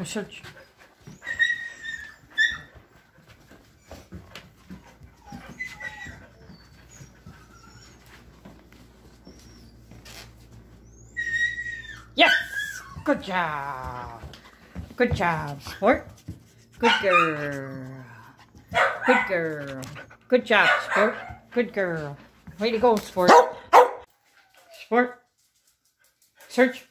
Go search. Yes! Good job. Good job, sport. Good girl. Good girl. Good job, sport. Good girl. Way to go, sport. Sport. Search.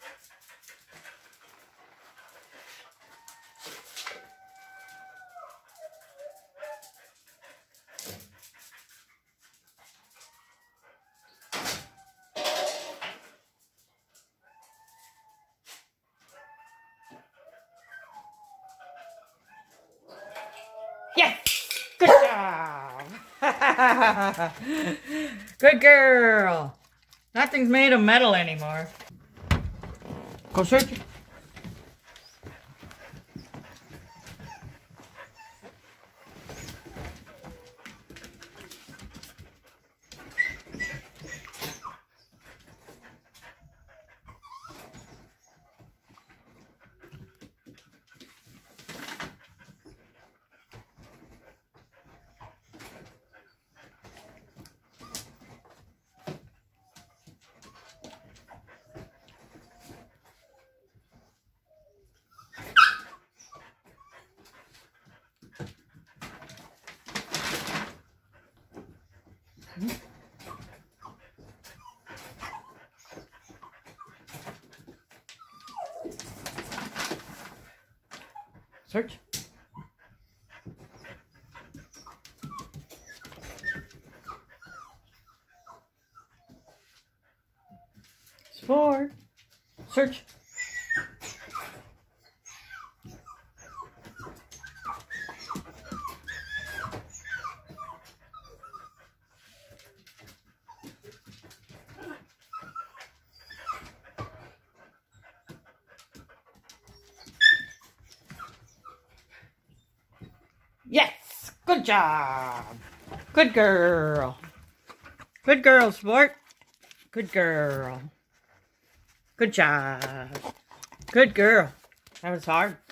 Yes! Good job! Good girl! Nothing's made of metal anymore. Go search it. Search. Sport. Search. Yes! Good job! Good girl! Good girl, sport! Good girl! Good job! Good girl! That was hard.